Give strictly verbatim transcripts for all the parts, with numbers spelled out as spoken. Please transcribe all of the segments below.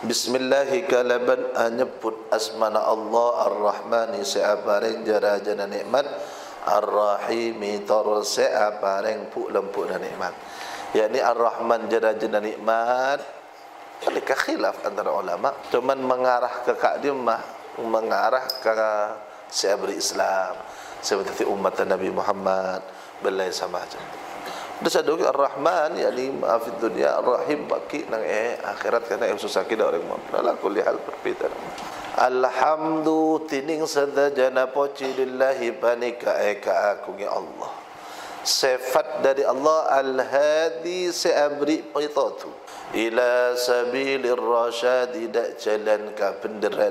Bismillahi kalaban anyebut asmana Allah Ar-Rahmani seaparing jarajana nikmat Ar-Rahimi tor seaparing pu lempuk dan nikmat. Yakni Ar-Rahman jarajana nikmat. Mereka khilaf antara ulama, cuman mengarah ke kadimah, mengarah ke seabri Islam seperti umat Nabi Muhammad belai sama aja. Dosa dosa Ar-Rahman yakni maafid dunia, Ar-Rahim baki nang eh akhirat kana yang susah kita orang mau. Ala kulli hal berbeda. Alhamdu tining sadajana poci lillahi panika eka akungi Allah. Sifat dari Allah Al-Hadi seabri pitatu ila sabilir rasyadi dak jalan ka benderan.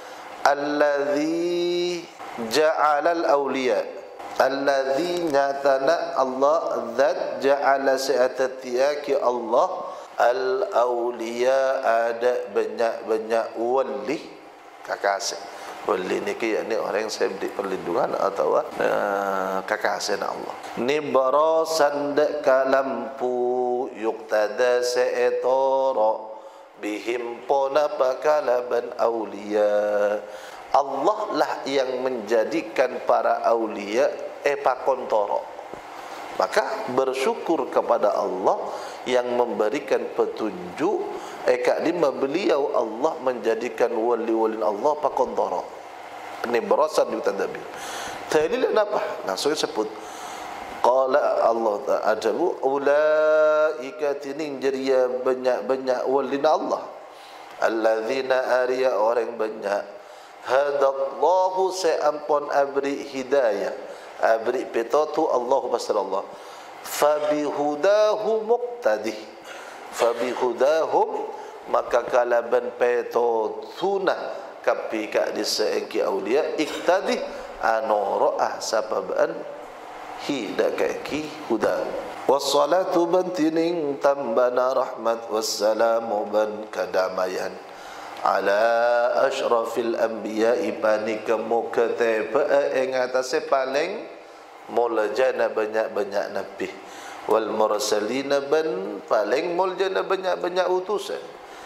Alladzi ja'alal awliya, alladzi nyatana Allah zat ja'ala se'atatiaki Allah al-awliya ada banyak-banyak wali kakasih. Wali ni ke yakni orang yang saya beri perlindungan atau uh, kakasih Allah. Ni barasan dak kalampu yuktada se'etoro bihim pona pakalaban awliya. Allah lah yang menjadikan para aulia epa kontoro. Maka bersyukur kepada Allah yang memberikan petunjuk eka lima beliau Allah menjadikan wali-wali Allah pa kontoro. Ini berasan di tadabbir. Dalil apa? Langsung sebut qala Allah ta'ala ulaika tinin jariya banyak-banyak wali Allah. Alladzina ariya orang banyak hadallahu seampun abri hidayah abri petatu Allah basallallahu fabihudahu muqtadi fabihudahum maka kalaban petotuna kapi ka diseengki aulia iktadi anoro ah sababan hidakaki huda wassalatu bantining tambana rahmat wassalamu ban kadamayan ala asyrafil anbiya ibani kemukataba ing atase paling muljana banyak-banyak nabi wal mursalina ban paling muljana banyak-banyak utusan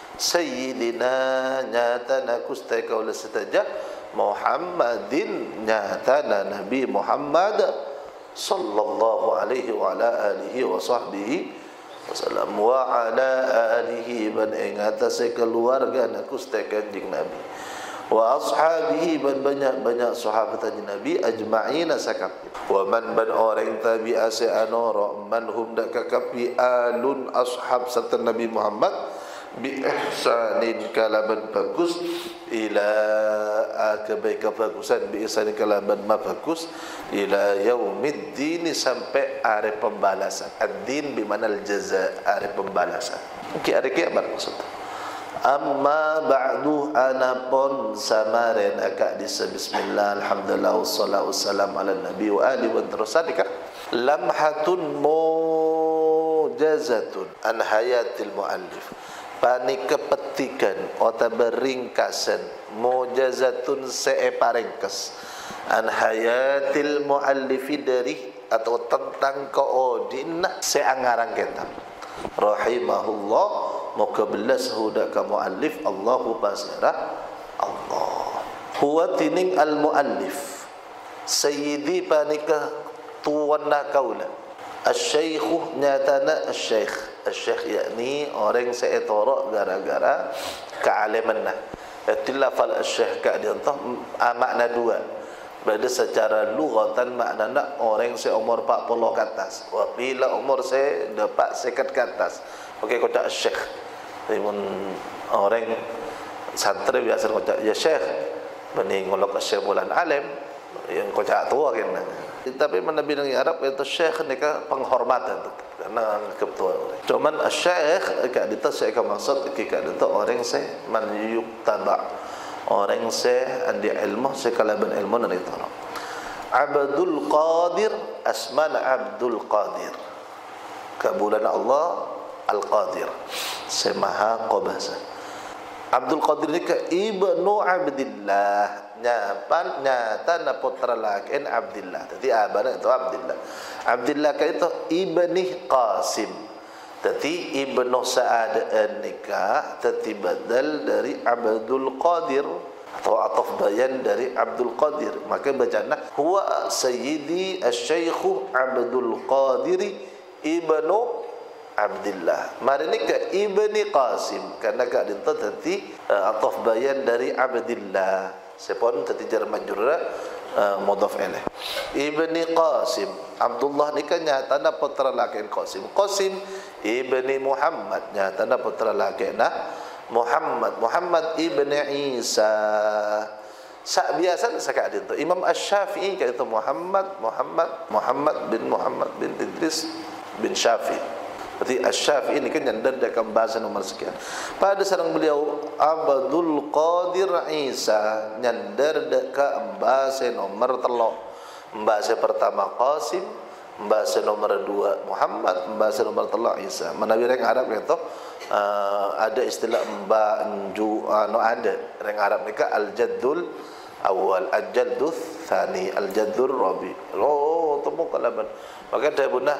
sayyidina nyatana kustaka ul sataja Muhammadin nyatana Nabi Muhammad sallallahu alaihi wa ala alihi wa sahbihi wasallam wa ala alihi ban ing atase keluarga naku kanjeng Nabi wa ashabihi ban banyak-banyak sahabat kanjeng Nabi ajma'ina sakap wa man ban orang tabi'a se anoro man hum dak kakapi alun ashab serta Nabi Muhammad bi ihsanin kalaban bagus ila akabai kebagusan bi ihsanin kalaban ma bagus ila yaumiddin sampai hari pembalasan. Ad-din bi manal jaza, hari pembalasan. Ki hari kiamat maksud. Amma ba'du anapun samaren akak disa bismillah alhamdulillah wassalatu wassalamu ala nabi wa ali wa terusadika lamhatun mujazatun an hayatil muallif pani kepetikan atau beringkasan mujazatun seeparingkas an hayatil muallifi dari atau tentang keodina seangarang kitab rahimahullah moga belas huda ka muallif Allahu basara Allah huwa tining al muallif sayyidi panika tuwana kaula asy-syaikh nyatana asy-syaikh asy-syaikh yakni orang seetoro gara-gara kealimanna tilafal asy-syaikh ka diantah makna dua. Berada secara lughatan maknana orang seumur empat puluh ke atas. Wa bila umur se dapat sekat ke atas. Okey kata syekh. Timun orang santri biasa kata ya syekh. Bani ngolok syekh bulan alim yang kata tua kan. Tapi Nabi nang Arab itu syekh ni ka penghormatan karena ketua. Cuman syekh ka dita syekh ka maksud ka dita orang se man yuktaba. Orang se andi ilmu sekalaban ilmu dan itu. Abdul Qadir asman Abdul Qadir. Kabulan Allah Al-Qadir. Semaha qabasa. Abdul Qadir ni ke ibnu Abdillah. Nyapan nyata na putra lakin Abdillah. Jadi abana itu Abdillah. Abdillah ka itu ibni Qasim. Tati Ibnu Sa'ad an-Nikah tati badal dari Abdul Qadir atau ataf bayan dari Abdul Qadir. Maka bacana huwa sayyidi asy-syaikh Abdul Qadir Ibnu Abdullah. Mari ni ke Ibni Qasim karena ka dinta tati uh, ataf bayan dari Abdullah. Sepon tati jar majrur uh, mudhaf ilaih. Ibni Qasim. Abdullah ni kan nyata na putra laki Qasim. Qasim Ibni Muhammad nyata na putra laki na Muhammad. Muhammad Ibni Isa. Sa biasa saka dito. Imam Asy-Syafi'i ka itu Muhammad Muhammad Muhammad bin Muhammad bin Idris bin Syafi'i. Berarti Asy-Syafi'i ini kan nyandar dekat bahasa nomor sekian. Pada sareng beliau Abdul Qadir Isa nyandar dekat bahasa nomor telu. Bahasa pertama Qasim, bahasa nomor dua Muhammad, bahasa nomor telu Isa. Menawi reng Arab itu uh, ada istilah mba nju anu uh, ada reng Arab nika al-jaddul awal, al-jaddul tsani, al-jaddul rabi. Oh, temu kalaban. Maka dia punah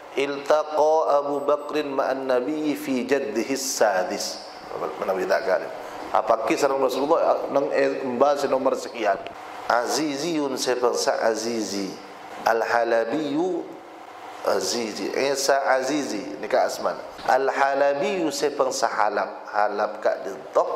iltaqa Abu Bakrin ma'an Nabi fi jaddihi sadis. Menawi tak kali. Apa kisah Rasulullah nang bahasa nomor sekian. Aziziyun sebangsa Azizi, Al-Halabiyu Azizi, Isa Azizi ni ka asman. Al-Halabiyu sebangsa Halab, Halab ka dito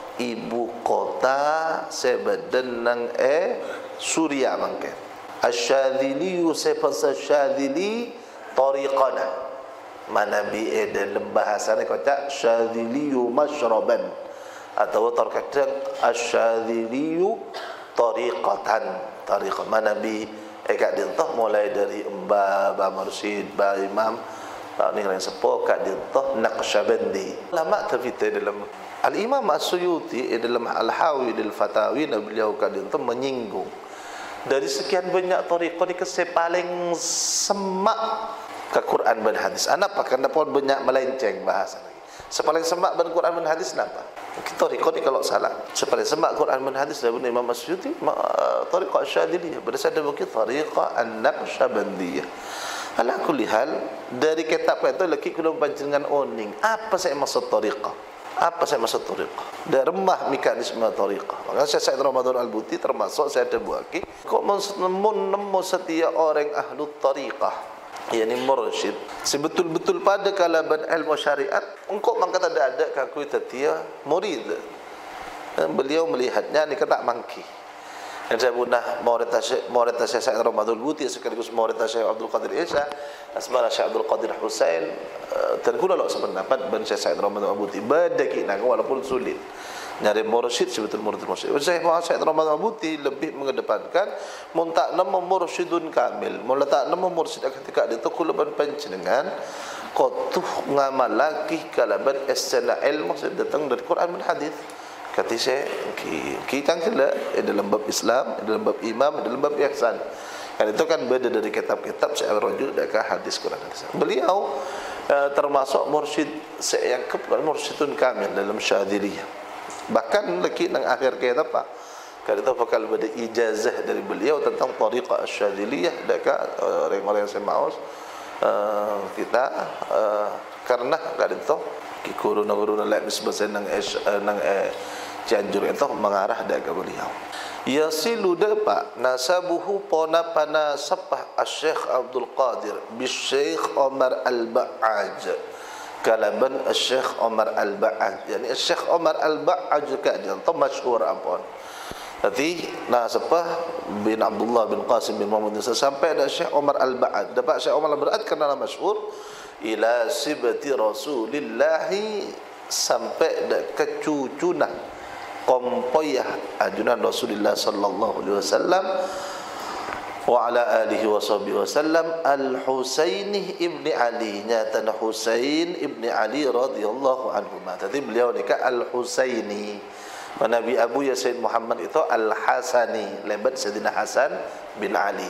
ibu kota sebadan nang e Suria mangke. Asy-Syadziliyu sebangsa Syadzili tariqana. Mana bi e dalam bahasa ni kata Syadziliyu masyraban atau terkadang Asy-Syadziliyu tariqatan, tariqah mana bi ekat dintah mulai dari Mbah Ba Mursyid Ba Imam Ba ni yang sepuh kat dintah Naqsyabandi. Lama terfita dalam Al-Imam As-Suyuti dalam Al-Hawi dil Fatawi beliau kat dintah menyinggung dari sekian banyak tariqah ni ke paling semak ke Quran dan hadis. Kenapa? Karena pun banyak melenceng bahasa lagi. Sepaling semak dan Quran dan hadis kenapa? Kita tariqah ni kalau salah. Sepaling semak Quran dan hadis dari Imam As-Suyuti tariqah Syadziliyah. Berdasarkan bukit tariqah An-Naqsyabandiyah. Ala kulli hal dari kitab itu lagi kena panjenengan oning. Apa saya maksud tariqah? Apa saya maksud tariqah? Dan remah mekanisme tariqah. Maka saya Said Ramadan Al-Buti termasuk saya ada buaki. Kok nemu setiap orang ahlu tariqah yakni mursyid sebetul-betul pada kalaban ilmu syariat engkau mangkata ada kaku tatia murid. Beliau melihatnya ni kata mangki. Yang saya punah murid Syekh Said Ramadan Buti sekaligus murid Syekh Abdul Qadir Isa asmana Syekh Abdul Qadir Husain terguna lo sependapat ban Syekh Said Ramadan Buti badaki nak walaupun sulit nyari mursyid sebetul murid mursyid. Syekh Muhammad Said Ramadan Buti lebih mengedepankan muntak nama mursyidun kamil. Meletak nama mursyid ketika itu kulaban panjenengan kotuh ngamalaki kalaban istana ilmu datang dari Quran dan hadis. Kata saya ki kita kala dalam bab Islam, dalam bab imam, dalam bab ihsan. Kan itu kan beda dari kitab-kitab saya rujuk dekat hadis Quran hadis. Beliau uh, termasuk mursyid saya yakub mursyidun kamil dalam Syadziliyah. Bahkan lagi nang akhir kitab apa? Kalau itu bakal ada ijazah dari beliau tentang tariqah Asy-Syadziliyah dekat orang-orang yang semaus uh, kita uh, karena kalau itu kikuruna-kuruna lain sebesar nang uh, nang eh, Cianjur itu mengarah dekat beliau. Yasilu dapat nasabuhu pona pana sapah Asy-Syaikh Abdul Qadir bi Syekh Omar Al-Ba'aj. Kalaban Syekh Omar Al-Ba'aj. Yani Syekh Omar Al-Ba'aj juga dia tu masyhur ampun. Jadi nasabah bin Abdullah bin Qasim bin Muhammad sampai ada Syekh Omar Al-Ba'aj. Dapat Syekh Omar Al-Ba'aj kerana masyhur ila sibati Rasulillah sampai dekat cucuna kompoyah ajunan Rasulullah sallallahu alaihi wasallam wa ala alihi wa sahbihi wasallam Al-Husaini ibni Ali nyata Husain ibni Ali radhiyallahu anhu. Tadi beliau nikah Al-Husaini. Nabi Abu Yasin Muhammad itu Al-Hasani, lebat Sayyidina Hasan bin Ali.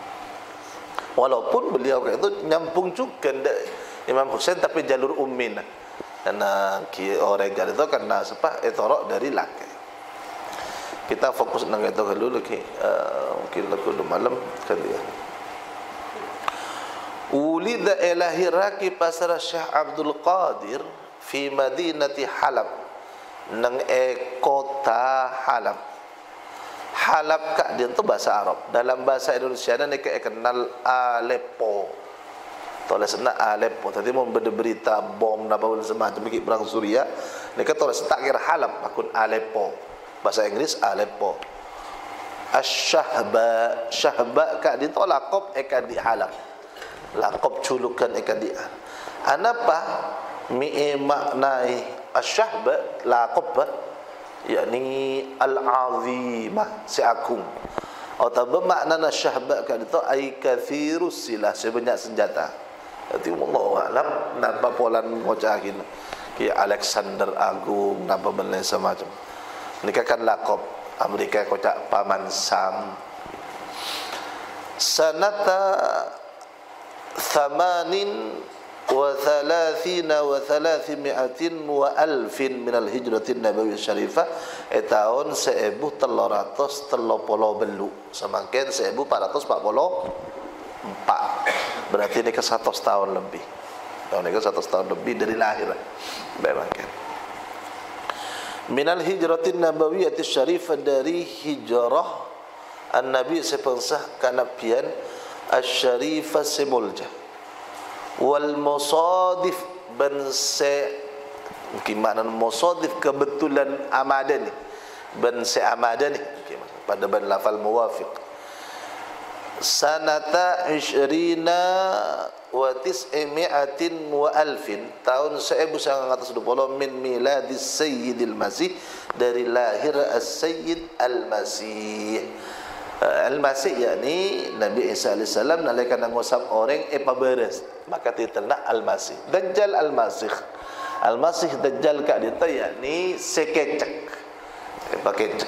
Walaupun beliau itu nyampung juga Imam Husain tapi jalur ummin. Karena orang itu karena apa? Etorok dari laki. Kita fokus nang itu dulu lagi uh, mungkin lagu malam kali ya. ulida ilahiraki pasara Syekh Abdul Qadir fi madinati Halab nang e kota Halab. Halab kak dia tu bahasa Arab. Dalam bahasa Indonesia ni ke kenal Aleppo. Tulis na Aleppo. Tadi mau berita bom na bawal semacam mikir perang Suria. Ni ke tulis tak kira Halab akun Aleppo. Bahasa Inggris Aleppo. Asy-Syahba, Syahba kak dia tu laqab ekan di Halab. Laqab julukan ekan di. Anapa mi maknai asy-Syahba laqab yakni al-azimah, si agung. Atau bermakna syahba kan itu ai kathirus silah, sebanyak senjata. Jadi wallahu alam napa polan ngocahin ki Alexander Agung napa benda semacam. Nika kan laqab Amerika kocak paman Sam. Sanata thamanin wa thalathina wa thalathimi'atin wa alfin minal hijratin nabawi syarifah e tahun seribu tiga ratus tiga puluh belu semakin seribu empat ratus empat puluh empat, berarti ini ke seratus tahun lebih. Tahun ini ke seratus tahun lebih dari lahir. Bayangkan minal hijratin nabawiyati syarifah, dari hijrah an-nabi sepensah kanabian asy-syarifah semulja wal musadif ban se mungkin makna musadif kebetulan amadani ban se amadani mungkin pada ban lafal muwafiq sanata ishrina wa tis'imi'atin wa alfin tahun seribu sembilan ratus dua puluh min miladis sayyidil masih, dari lahir as-sayyid al-masih. Al-Masih yakni Nabi Isa alaihi salam nalika ngusap orang e paberes maka titelna Al-Masih. Dajjal Al-Masih. Al-Masih Dajjal kak dia yakni sekecek. E pakecek.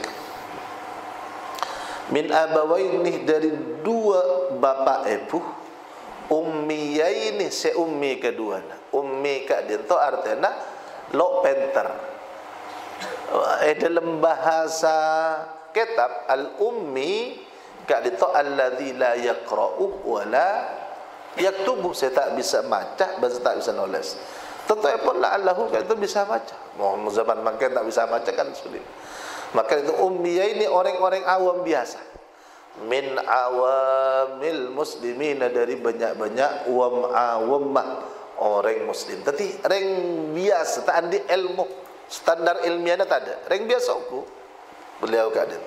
Min abawaini, dari dua bapa ibu, ummiyaini se ummi keduana. Ummi kak dia artinya lo penter. E dalam bahasa kitab al-ummi kak dito alladzi la yaqra'u wa la yaktubu, saya tak bisa baca dan tak bisa nulis. Tentu pun la'allahu kak itu bisa baca. Mau zaman makin tak bisa baca kan sulit. Maka itu ummiyah ini orang-orang awam biasa. Min awamil muslimin, dari banyak-banyak awam awamah orang muslim. Tapi orang biasa tak ada ilmu, standar ilmiahnya tak ada. Orang biasa aku beliau keadaan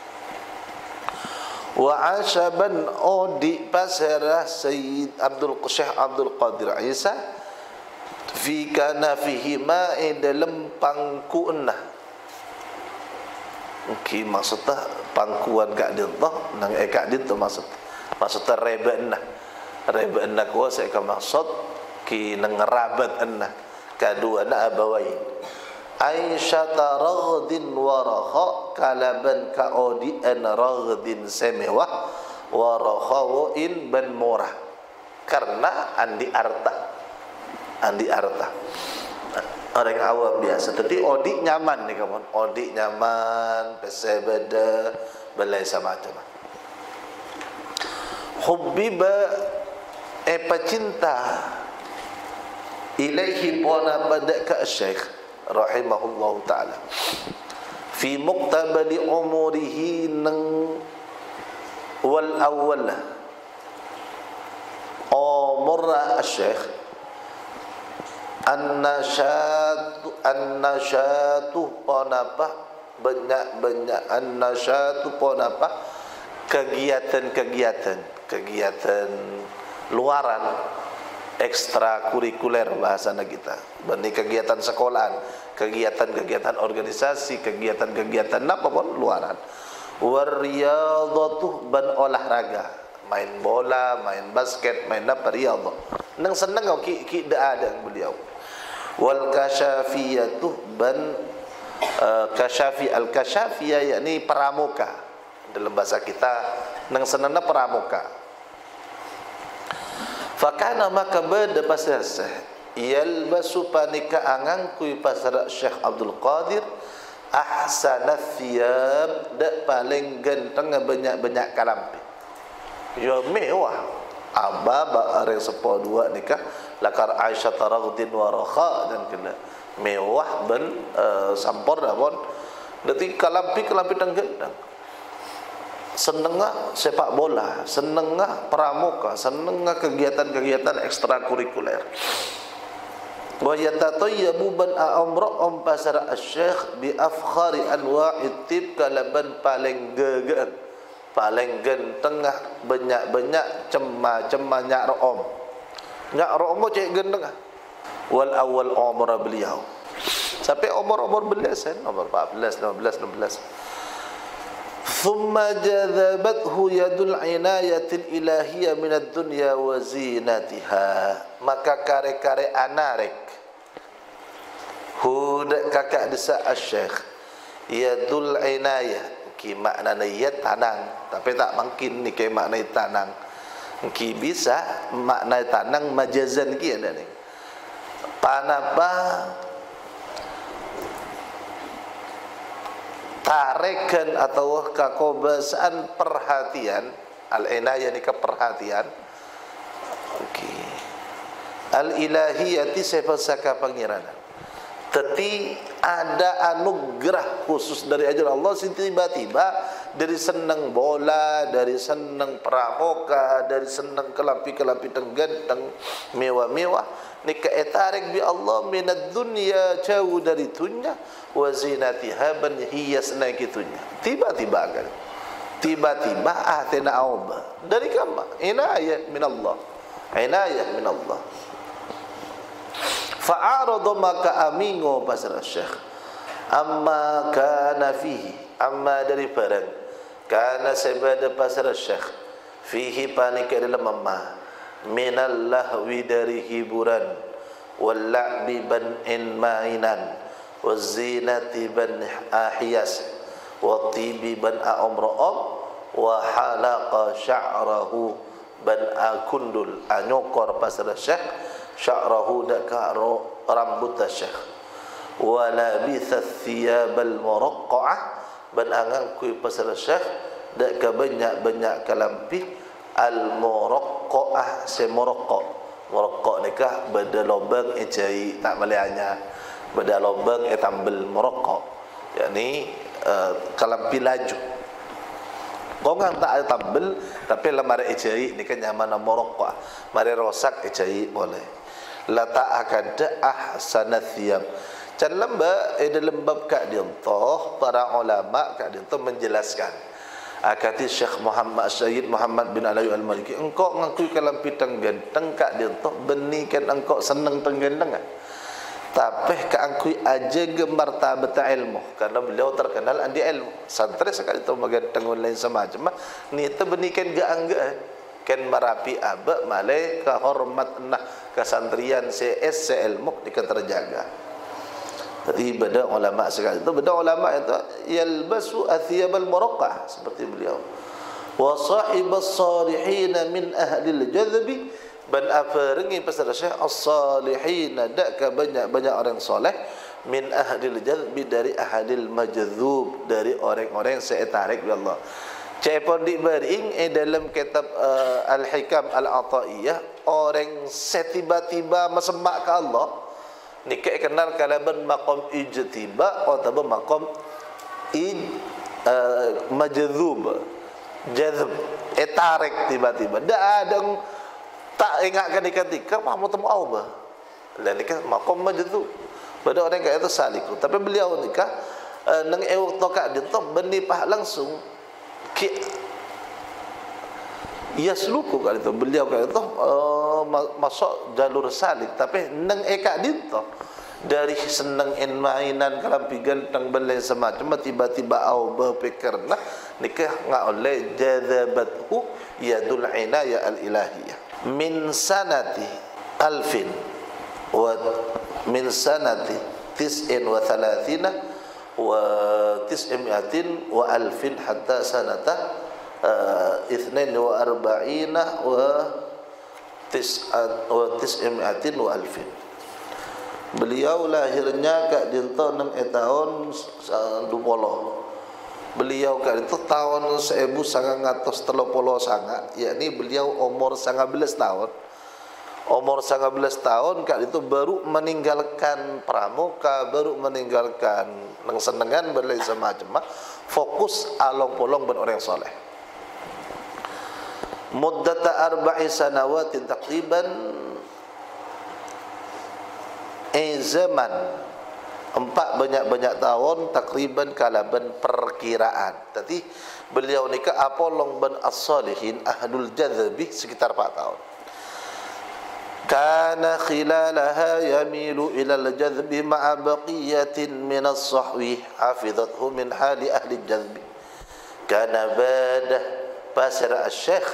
wa ashaban odi pasarah Sayyid Abdul Syekh Abdul Qadir Isa fi kana fihi ma dalam pangkuanna mungkin maksudnya pangkuan keadaan toh nang e keadaan tu maksud maksudnya rebenna rebenna ko saya ke maksud ki nang rabat enna kedua na abawain Aisyata raghdin warakha, kalaban kaodi an raghdin semewah warakhawain ban murah, karena andi arta andi arta orang awam biasa. Tapi odi nyaman nih kawan, odi nyaman pesebeda belai sama macam hubbiba epa cinta ilaihi pona pada ka syekh rahimahullahu ta'ala fi muqtabali umurihi nang wal awal umur al-syekh an-nasyatu an-nasyatu ponapa banyak-banyak an-nasyatu ponapa kegiatan-kegiatan kegiatan luaran ekstrakurikuler bahasa kita, bani kegiatan sekolahan, kegiatan-kegiatan organisasi, kegiatan-kegiatan apa pun luaran. Wariyadatu ban olahraga, main bola, main basket, main apa riyadhah. Nang seneng kau ki ki dak ada beliau. Wal kasyafiyatu ban uh, kasyafi al kasyafiyah yakni pramuka. Dalam bahasa kita nang senengna pramuka. Fakana maka beda pasal Syekh yalbasu panika angang kui pasal Syekh Abdul Qadir ahsana thiyab, dak paling ganteng banyak-banyak kalampi. Ya mewah Aba areng sepo dua nikah lakar Aisyah taraghdin wa rakha dan kena mewah ben uh, sampor dapon dadi kalampi kalampi tenggendang senengah sepak bola, senengah pramuka, senengah kegiatan-kegiatan ekstrakurikuler. Wa yatatayyabu ban amra'um pasara asy-syekh bi afkhari anwa'it tib kalaban paling gegeun, paling gentengah banyak-banyak cema-cema nyak room. Nyak room cek gendeng. Wal awal umur beliau. Sampai umur-umur beliau sen umur empat belas, lima belas, enam belas. Thumma jadhabathu yadul inayatil ilahiyah minad dunya wa zinatiha. Maka kare-kare anarek hudak kakak desa asyikh yadul inayah ki makna niyat tanang tapi tak mungkin ni ke makna tanang ki bisa makna tanang majazan ki ada ni panapa tarikan atau kekobasaan perhatian al-inayah ni keperhatian okey al-ilahiyati sifat saka pangiranan tetapi ada anugerah khusus dari ajar Allah tiba-tiba dari senang bola, dari senang pramuka, dari senang kelampi-kelampi tenggenteng mewah-mewah ni keetarik bi Allah minad dunya jauh dari dunya wa zinatiha ban hiyasna kitunya tiba-tiba kan tiba-tiba atina auba dari kama inayah min Allah inayah min Allah fa'arada maka amingo pasal syekh amma kana fihi amma dari barang kana sebada pasal syekh fihi panik dalam amma minal lahwi dari hiburan wal la'bi ban in mainan waz zinati ban ahiyas wa tibi ban amra'am wa halaqa sya'rahu ban akundul anyokor pasal syekh sya'rahu daka rambut syekh wa labitha thiyabal muraqqa'ah ban angang kui pasal syekh daka banyak-banyak kalampi al muraqqa'ah se muraqqa muraqqa nikah beda lobang ejai tak malianya beda lobang e tambel muraqqa yakni uh, kalampi laju kongang tak ada tambel tapi lemari ejai ni kan nyaman muraqqa mari rosak ejai boleh la ta'akada ahsanat thiyab. Can lamba eh dalam bab kadintoh para ulama kadintoh menjelaskan. Akati Syekh Muhammad Syed Muhammad bin Alawi Al-Maliki engkau ngakui kalam pitang ganteng kadintoh benikan engkau senang tenggandeng. Tapi kaangkui aja gemar tabat ilmu karena beliau terkenal andi ilmu. Santri sekali tu maganteng lain semacam ni tu benikan gaangga kan marapi aba malai kehormat nah kesantrian C S C ilmu dikan terjaga. Jadi beda ulama sekali itu beda ulama itu yalbasu athiyabal muraqqah seperti beliau. Wa sahibas salihin min ahli al-jadhbi ban afaringi pasal Syekh as-salihin dak banyak-banyak orang soleh min ahli al-jadhbi dari ahli al-majdzub dari orang-orang yang seetarik ya Allah. Cepon dibering eh dalam kitab uh, Al-Hikam Al-Ata'iyah orang setiba-tiba mesemak ke Allah ni kenal kalaban maqam ijtiba atau maqam ij uh, majdzub jazb etarik tiba-tiba dak ada tak ingatkan ketika mau temu Allah dan nikah maqam majdzub pada orang kaya itu saliku tapi beliau nikah uh, nang ewak tokak dinto benipah langsung ki yasluku kali itu beliau kali itu uh, masuk jalur salik tapi neng eka dinto dari seneng in mainan kalampi ganteng belai semacam tiba-tiba au berpikirlah nikah ngak oleh jadzabathu yadul inayah al ilahiyah min sanati alfin wa min sanati tis'in wa thalathina wa tis'imiatin wa alfin hatta sanata ithnain wa arba'ina wa tis'at wa tis'imiatin wa alfin. Beliau lahirnya kat di tahun enam tahun dua puluh beliau kan itu tahun seribu sembilan ratus tiga puluh sanga, yakni beliau umur sembilan belas tahun. Umur sembilan belas tahun kan itu baru meninggalkan pramuka, baru meninggalkan nang senengan berlai semacam, fokus along polong ben orang soleh. Muddata arba'i sanawatin takriban eh zaman empat banyak-banyak tahun takriban kalaban perkiraan. Tadi beliau nikah apolong bin as-salihin ahlul jadhabi sekitar empat tahun. Kana khilalaha yamilu ila al-jadhbi ma'a baqiyatin min as-sahwi hafizathu min hali ahli al-jadhbi. Kana badah pasir al-syekh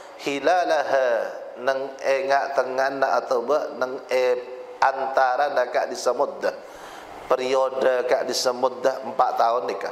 hilalaha nang engak tengan atau ba nang e antara nakak di samuddah periode kak di samuddah empat tahun nikah.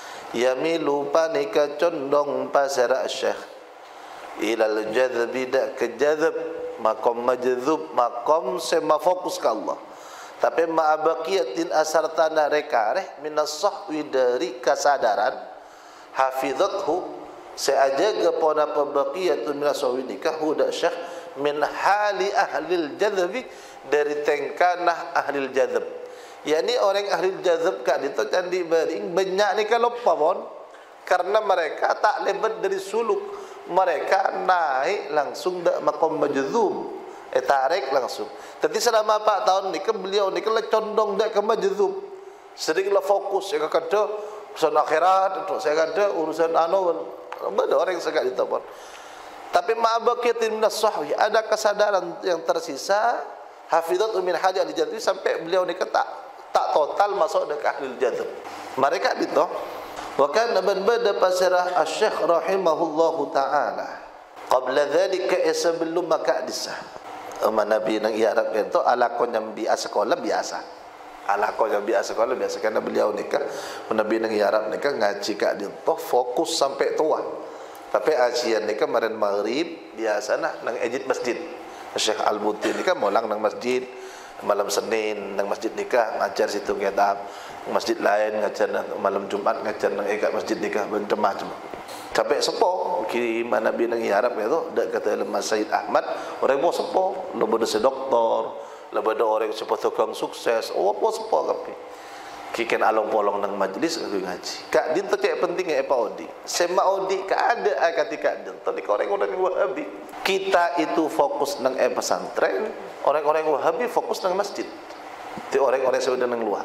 Yamilu panika condong pasir al-syekh ila al-jadhbi dak ke jadhb makom majdzub, makom sema fokus ke Allah. Tapi ma'abaqiyatin asar tanah rekareh minas sahwi dari kesadaran hafizathu seajaga pona pabaqiyatun minas sahwi nikah huda syekh min hali ahlil jadhabi dari tengkanah ahlil jadhab. Yani orang ahlil jadhab kak itu candi baring banyak ni kalau pawon karena mereka tak lebat dari suluk. Mereka naik langsung dak makom majdzub, eh tarik langsung. Tapi selama empat tahun ni ke beliau ni kala condong dak ke majdzub. Seringlah fokus ya kata urusan akhirat, untuk saya kata urusan anu benda orang sekali ditapon. Tapi ma'abaqiyatin minas sahwi ada kesadaran yang tersisa hafizatu min haja al jadhi sampai beliau ni kata tak total masuk dak ahlul jadhab. Mereka itu wa kana man bada pasirah asy-syekh rahimahullahu taala qabla dhalika sebelum maka disah Umar Nabi nang Arab itu alakon yang biasa sekolah biasa alakon yang biasa sekolah biasa karena beliau nikah Nabi nang Arab nikah ngaji kak dia toh fokus sampai tua. Tapi ajian nikah kemarin maghrib biasa nah nang ejid masjid Syekh Al-Buti nikah molang nang masjid malam Senin nang masjid nikah ngajar situ kitab. Masjid lain ngajar malam Jumat ngajar nang ekat masjid nikah macam-macam. Sampai sepo ki mana Nabi nang Arab itu dak kata Mas Said Ahmad orang bo sepo lo bodo se doktor lo bodo orang sepo tukang sukses oh bo sepo kapi kiken along polong nang majlis ngaji kak din tu cek penting e pa odi sema odi ka ada ketika din tu ni orang-orang Wahabi kita itu fokus nang e pesantren orang-orang Wahabi fokus nang masjid ti orang-orang sudah nang luar.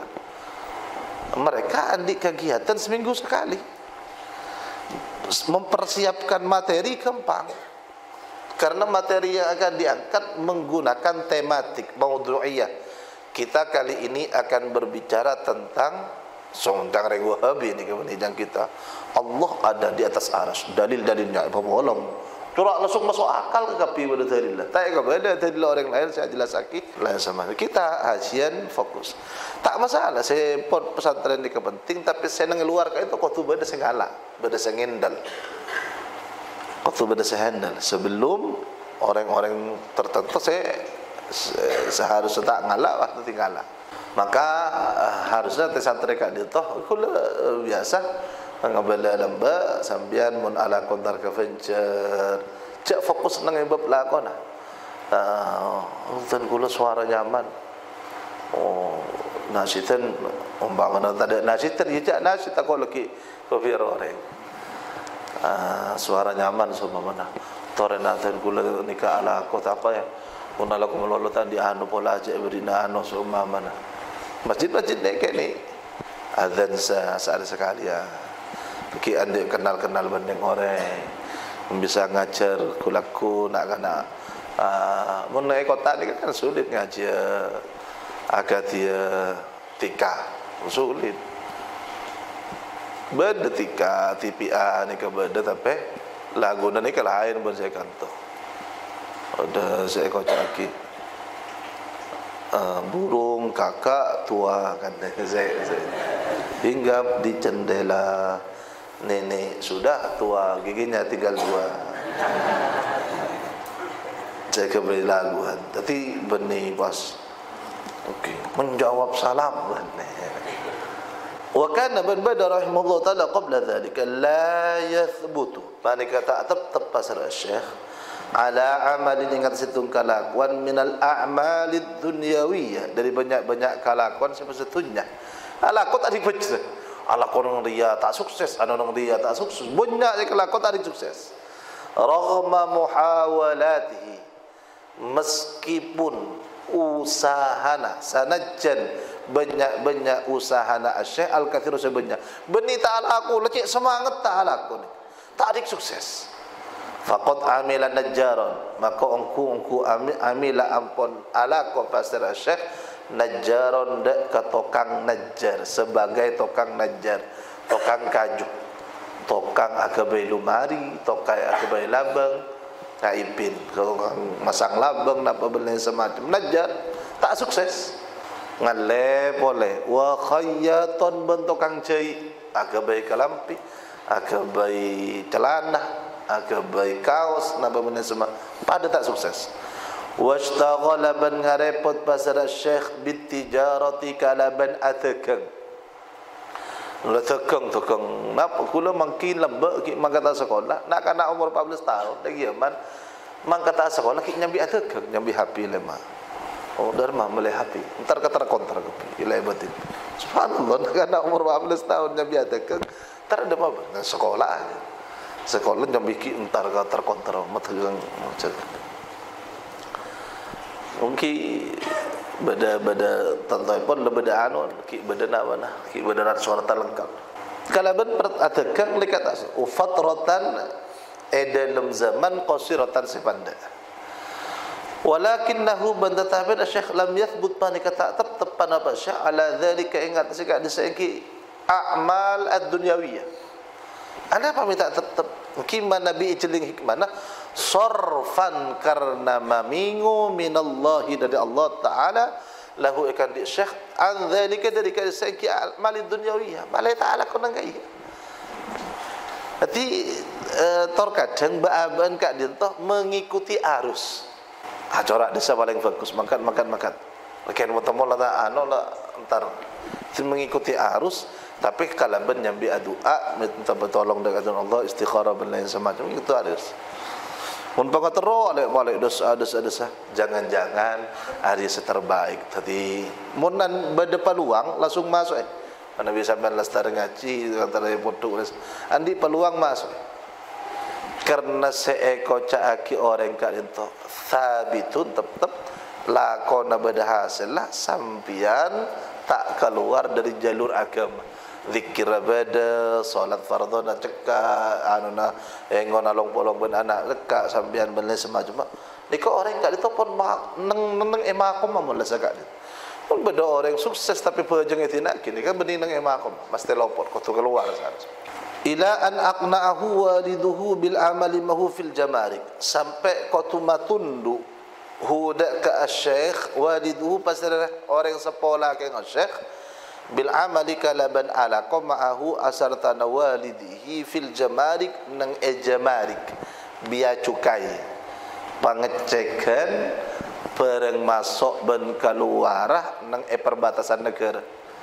Mereka adik kegiatan seminggu sekali mempersiapkan materi gampang karena materi yang akan diangkat menggunakan tematik maudhu'iyah. Kita kali ini akan berbicara tentang tentang orang Wahabi ini kemudian kita Allah ada di atas arsy dalil-dalilnya apa bolong curah langsung masuk akal ke kapi pada dalillah tak beda dalil orang lain saya jelas lagi lain sama kita hajian fokus tak masalah saya pun pesantren ini kepenting tapi saya ngeluarkan itu kau tu beda segala beda sengendal kau tu beda sehandal sebelum orang-orang tertentu saya seharusnya tak ngalak waktu tinggalak maka harusnya pesantren kak dia toh kula biasa ngabala lamba sambian mun ala kontar ka venture cak fokus nang bab lakon ah untan kula suara nyaman oh nasitan umpama tak ada nasitan ya cak nasit aku lagi kopi orang ah suara nyaman sama mana torenatan kula nikah ala kota apa ya mun ala ko melolotan di anu pola cak berina anu sama mana masjid-masjid nek ni azan saat sekali ya ki ande kenal-kenal bandeng orang bisa ngajar kulaku nak kena ah mun naik kota ni kan sulit ngajar agak dia tika sulit beda tika T P A ni ke beda tapi lagu ni ke lain pun saya kanto ada saya kocaki uh, burung kakak tua kan saya, saya hinggap di jendela nenek sudah tua giginya tinggal dua saya kembali laguan tapi benih bos okey menjawab salam benih Wa kana bin Badar rahimahullah taala qabla dhalika la yathbutu. Mani kata tetap pasal Syekh ala amalin ingat situng kalakuan minal a'malid dunyawiyah, dari banyak-banyak kalakuan sebetulnya. Alakon tadi baca. Alakon dia tak sukses, anon dia tak sukses. Banyak kalakuan tadi sukses. Raghma muhawalatihi, meskipun usahana sanajjan banyak-banyak usahana Syekh al-kathiru sebanyak beni ta'ala aku lecik semangat ta'ala aku ni tak adik sukses. Faqad amila najjaron, maka ongku ongku amila ampun ala ko pasir Syekh najjaron dek ke tokang najjar, sebagai tokang najjar, tokang kajuk, tokang agabai lumari, tokang agabai labang kaipin, tokang masang labang napa benda semacam najjar tak sukses. Ngale boleh wa khayyatan bentukang cai agabai kalampi, agabai celana, agabai kaos napa benda semua pada tak sukses. Washtaghala ban ngarepot pasar Syekh bitijarati kalaban atakang. La takang takang napa kula mangkin lembek ki mangkata sekolah nak kana umur empat belas tahun lagi man mangkata sekolah ki nyambi atakang nyambi hapi lemah. Oh, dharma mulai hati. Entar kata kontra ke ilai batin. Subhanallah, karena umur empat belas tahun yang biasa ke entar ada apa? Nah, sekolah aja. Sekolah yang bikin entar kata kontra matagang macam. Mungkin beda-beda tantai pun lebih beda anu, ki beda nak mana? Ki beda nak suara lengkap. Kalau ben perhatikan lihat atas. Ufatratan edalam zaman qasiratan sifanda. Walakinnahu bantatahbin Syekh lam yathbut panika tak tetap panapa Syekh ala dzalika ingat sikak diseki a'mal ad-dunyawiyah. Ana apa minta tetap kima nabi ijeling hikmana sarfan karena mamingu minallahi dari Allah taala lahu ikan di Syekh an dzalika dari diseki a'mal ad-dunyawiyah. Malai taala kunang gaya. Berarti terkadang baaban kak dintoh mengikuti arus. Ah, corak desa paling bagus makan makan makan. Makan bertemu lah anu lah entar mengikuti arus, tapi kalau ben nyambi doa minta bertolong dengan Allah istikharah dan lain semacam itu arus. Mun pangatero alek balik dosa dosa dosa. Jangan-jangan hari terbaik tadi. Munan bade peluang langsung masuk eh. Nabi sampean lestar ngaji antara podo andi peluang masuk. Karena seeko caaki orang kak itu sabitun tetap lakona berhasil lah sampian tak keluar dari jalur agama. Zikir beda, solat fardhu na cekak, anu na engon along polong ben anak lekak sampian benda semacam. Niko orang kak itu pun neng neng emakom mamulah sekak. Pun beda orang sukses tapi pejeng itu nak kini kan bening neng emakom, mesti lopot kau tu keluar sana. Ila an aqna'ahu waliduhu bil amali mahu fil jamarik, sampai kotuma tundu huda ka Syekh waliduhu pasal orang sepola ke Syekh bil amali kalaban ala ma'ahu asartana walidihi fil jamarik nang e jamarik biaya cukai pengecekan pereng masuk ben keluar nang e perbatasan negara.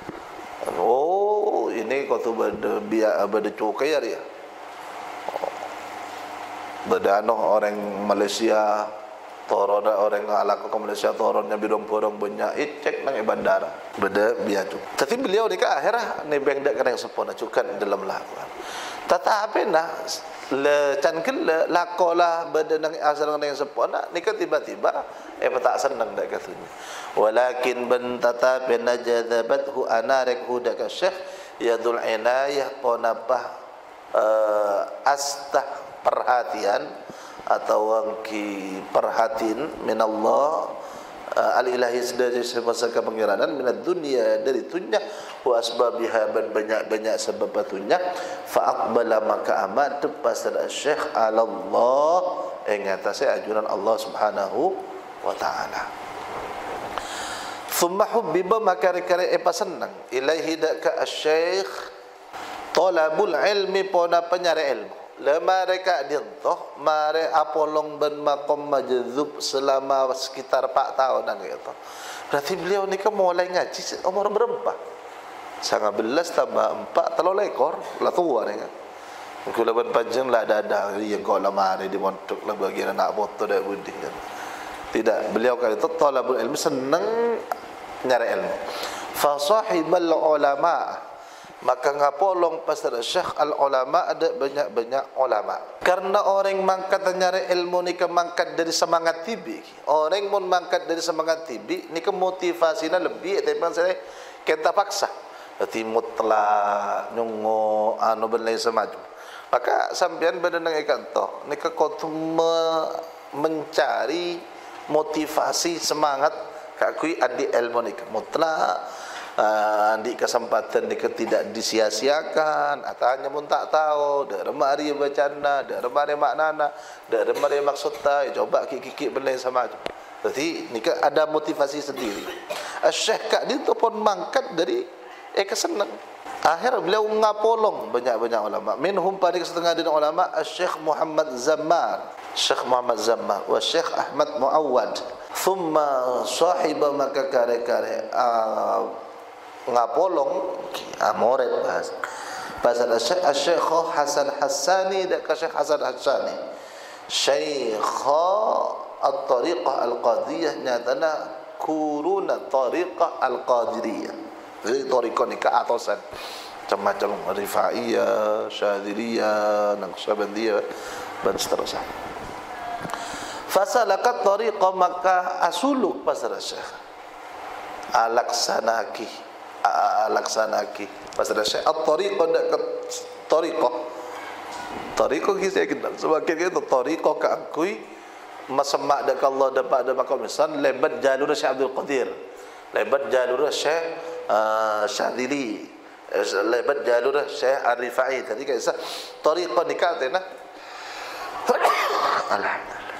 Oh, ini kau tu beda biar beda cukai ya. Oh. Beda noh orang Malaysia toron orang alak ke Malaysia toronnya bidong-bidong banyak cek nang bandara. Beda biar tu. Tapi beliau ni ke akhirah ni beng dak kena sepona cukan dalam lakuan. Tetapi nah le can kele lakolah beda nang asal nang sepona ni ke tiba-tiba eh tak senang dak katanya. Walakin ben tatapi najadabathu anarek huda ka Syekh yadul inayah ponapah uh, astah perhatian atau wangki perhatiin minallah uh, al-ilahi sedaya sebasaka pengiranan minad dunia dari dunia wa asbabiha ban banyak-banyak sebab batunya fa aqbala maka amat tepas Syekh ala Allah ing atase ajuran Allah Subhanahu wa taala. Thumma hubbiba makari-kari epa senang ilaihi daka Syekh talabul ilmi pona penyari ilmu. Le mereka dintoh mare apolong ben makom majdzub selama sekitar empat tahunan gitu. Berarti beliau ni kan mulai ngaji umur berapa? Sangat belas tambah empat telur lekor lah tua ni kan. Kulaban panjang lah ada yang kau lama ni di montok lah bagian anak motor dah budi kan. Tidak, beliau kali itu talabul ilmu senang nyari ilmu. Fa sahibal ulama, maka ngapolong pasal syekh al ulama ada banyak-banyak ulama. Karena orang mangkat nyari ilmu ni ke mangkat dari semangat tibi. Orang mun mangkat dari semangat tibi ni ke motivasinya lebih tapi saya kita paksa. Berarti mutlak nyungo anu benlai semacam. Maka sampean berenang ikan toh, ni kau me mencari motivasi semangat kakui adi ilmu ni mutlak, uh, adi kesempatan ni tidak disia-siakan, atanya pun tak tahu, dak remari bacana, dak remari maknana, dak remari maksudnya, coba kiki-kiki benai sama tu. Jadi ni ada motivasi sendiri. Syekh Kak itu pun mangkat dari eh kesenang. Akhir beliau ngapolong banyak-banyak ulama. Minhum pada setengah dari ulama Syekh Muhammad Zammar, Syekh Muhammad Zammar, wa Syekh Ahmad Muawwad. Thumma sahiba maka kare-kare uh, ngapolong amoret bahas. Pasal Syekh Syekh Hasan Hassani dan Syekh Hasan Hassani. Syekh at-tariqah al-qadiyah nyatana kuruna tariqah al-qadiriyah. Jadi tariqah ni ke atasan macam-macam Rifaiyah, Syadziliyah, Naqsyabandiyah dan seterusnya. Fasalakat tariqah maka asuluk pasal Syekh alaksanaki alaksanaki pasal Syekh at-tariqah dak ke tariqah tariqah kita kenal sebagai itu tariqah ka akui masemak dak Allah dapat ada makam misal lebat jalur Syekh Abdul Qadir, lebat jalur Syekh Uh, Syadzili, lebat jalur Syekh Ar-Rifai. Tadi kisah tariqah nikah tena. Alhamdulillah.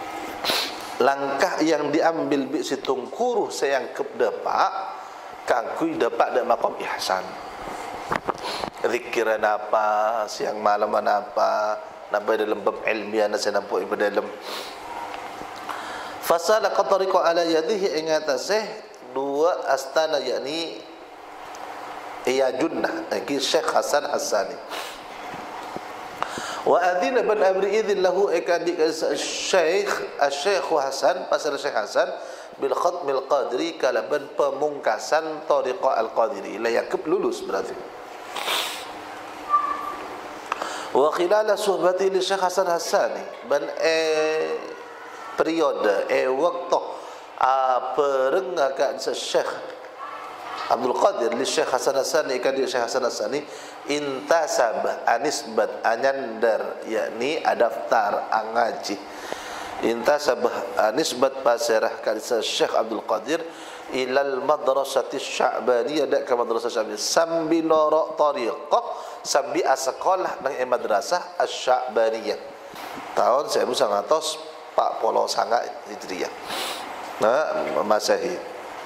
Langkah yang diambil bi situngkuru sayang kep dapat kangkui dapat dak maqam ihsan. Zikiran apa, siang malam apa, napa dalam bab ilmiah saya nampak ibu dalam. Fasala tariqah ala yadihi ingatase dua astana yakni iya junnah aki Syekh Hasan Hassani wa adzina ban amri idzin lahu ikadi Syekh Syekh Hasan pasal Syekh Hasan bil khatmil qadri kalaban pemungkasan tariqah al-qadiri la yakub lulus berarti wa khilal suhbati li Syekh Hasan Hassani ban eh periode eh waktu perengakan Syekh Abdul Qadir li Syekh Hasan Hassani kadi Syekh Hasan Hassani intasab anisbat anyandar yakni adaftar angaji intasab anisbat pasirah kadi Syekh Abdul Qadir ilal madrasati sya'baniyah dak ke madrasah sya'baniyah sambi norok tariqah sambi asekolah nang madrasah asy-sya'baniyah tahun seribu sembilan ratus empat puluh sembilan Hijriah. Nah, Masehi.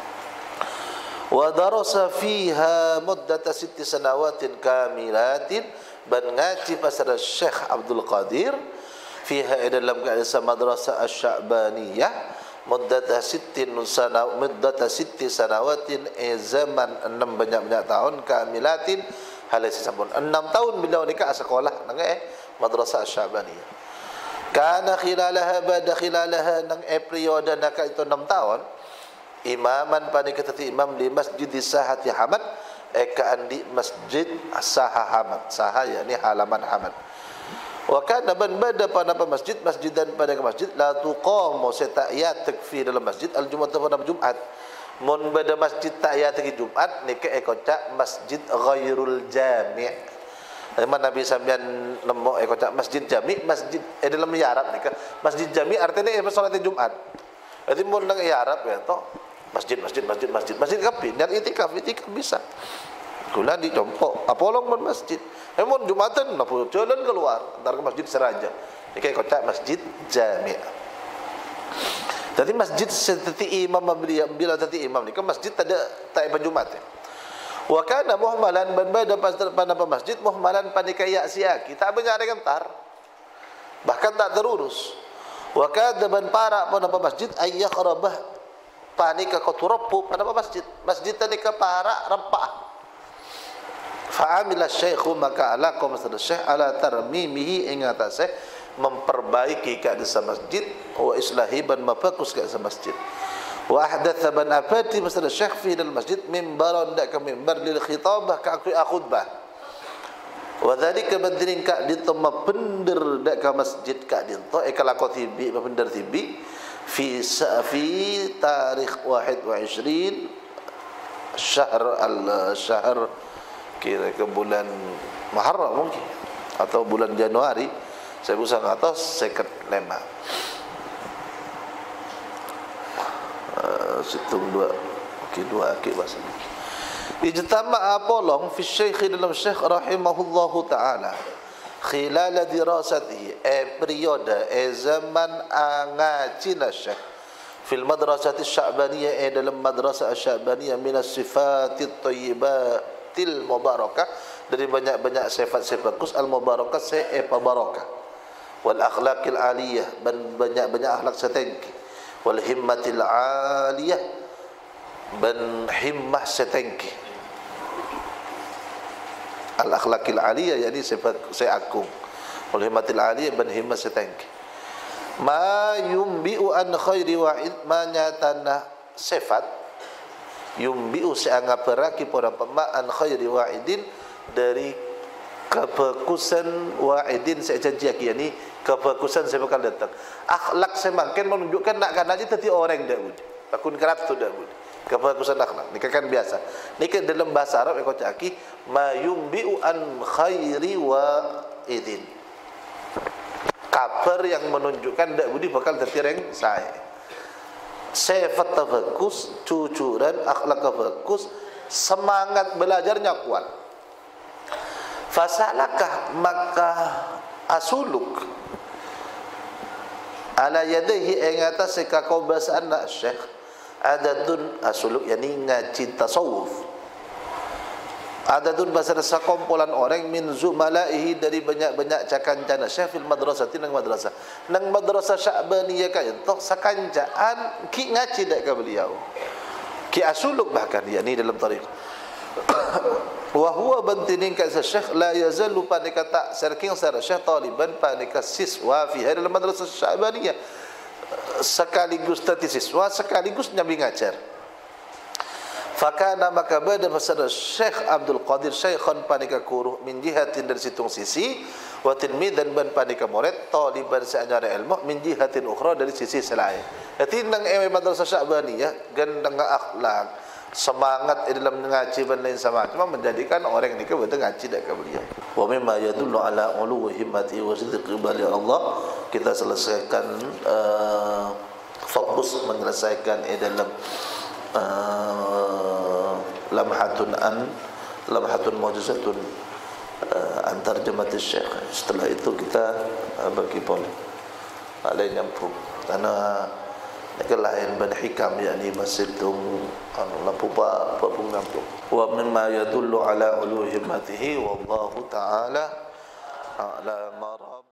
Wa darasa fiha muddata sitti sanawatin kamilatin ban ngaji pasal Syekh Abdul Qadir fiha dalam keadaan madrasah asy-sya'baniyah muddata sittin sana muddata sitti sanawatin eh zaman enam banyak-banyak tahun kamilatin halai sampun enam tahun beliau nikah sekolah nang eh madrasah asy-sya'baniyah. Karena khilalaha bada khilalaha nang e periode nak itu enam tahun imaman pada ketati imam di masjid Sahati Hamad e kaandi masjid Saha Hamad Saha yakni halaman Hamad wa kana ban bada pada masjid masjidan pada masjid la tuqamu sata'iyat takfir dalam masjid al-jumat pada Jumat mun bada masjid ta'iyat Jumat ni ke e kocak masjid ghairul jami' Mana Nabi sampean nemu eh kocak masjid jami masjid eh dalam Arab ni kan masjid jami artinya eh salat Jumat. Jadi mun nang Arab ya toh masjid masjid masjid masjid masjid kapi dan itikaf itikaf bisa. Kula dicompok apolong mun masjid. Eh mun Jumatan napa jalan keluar antar ke masjid Seraja. Iki kocak masjid jami. Jadi masjid seperti imam bila bila tadi imam ni kan masjid tak ada tak ada Jumat ya. Wa kana muhmalan ban bada pada masjid muhmalan panikaya siaki tak benyare kentar bahkan tak terurus wa kada ban para pada masjid ayya kharabah panika qaturapu pada masjid masjid tanika para rempah Fa'amila syekhu maka ala kaum syekh ala tarmimihi ing atase memperbaiki keadaan masjid wa islahi ban mabagus keadaan masjid. Wa ahdatha ban abadi masjid syekh fi dalam masjid mimbaran dak ka mimbar lil khitabah ka khutbah. Wa dzalika badrin ka ditama bender dak ka masjid ka dinto e kala ko tibi bender tibi fi fi tarikh wahid wa ishrin syahr al-syahr kira ke bulan Muharram mungkin atau bulan Januari saya usah ngatos seket lema uh, situng dua okey dua akik bahasa ijtama'a polong fi syekh dalam syekh rahimahullahu ta'ala khilal dirasatihi e periode e zaman ngajina syekh fil madrasati sya'baniyah e dalam madrasah sya'baniyah min as-sifatit thayyibat til mubarakah dari banyak-banyak sifat-sifat bagus al mubarakah sepa barakah wal akhlaqil aliyah dan banyak-banyak akhlak setinggi wal himmatil aliyah dan himmah setinggi al akhlaqil aliyah yakni sifat seagung wal himmatil aliyah dan himmah setinggi ma yumbi'u an khairi wa'id ma nyatana sifat yumbi'u seanggap beraki pada pemaan khairi wa'idin dari kebagusan wa'idin saya janji yakni kebagusan saya bakal datang akhlak semakin menunjukkan nak kan aja tadi orang dak budi takun kerap tu dak budi kebagusan akhlak ni kan biasa ni kan dalam bahasa Arab aku caki ma yumbi'u an khairi wa'idin kabar yang menunjukkan dak budi bakal tertireng saya sifat bagus, cucuran, akhlak bagus, semangat belajarnya kuat. Fasalakah maka asuluk ala yadayhi ing atas kakau bahasa anak syekh adadun asuluk yakni ngaji tasawuf. Adadun bahasa sekumpulan orang min zumalaihi dari banyak-banyak cakancana syekh fil madrasah nang madrasah nang madrasah sya'baniyah ka entok sakancaan ki ngaji dak ka beliau ki asuluk bahkan yakni dalam tariq wa huwa bantining ka syekh la yazalu panika tak serking sar syekh taliban panika siswa fi dalam madrasah sya'baniyah sekaligus tadi siswa sekaligus nyambi ngajar. Fakana maka bada pasal Syekh Abdul Qadir Syekhan panika kuruh min jihatin dari situng sisi wa tilmidan ban panika murid taliban seanyara ilmu min jihatin ukhra dari sisi selain. Jadi nang ewe madrasah Sya'baniyah gandeng akhlak semangat dalam ngaji dan lain sama cuma menjadikan orang ni ke betul ngaji dak ka beliau. Wa mimma yadullu ala ulu himmati wa sidqi bali Allah kita selesaikan uh, fokus menyelesaikan eh, dalam Uh, lamhatun an lamhatun mu'jizatun uh, antar jemaat syekh. Setelah itu kita uh, bagi pol alai nyambung karena lain ban hikam yakni masjid tung anu lampu ba babung nyambung wa mimma yadullu ala uluhimmatihi wallahu ta'ala a'lam.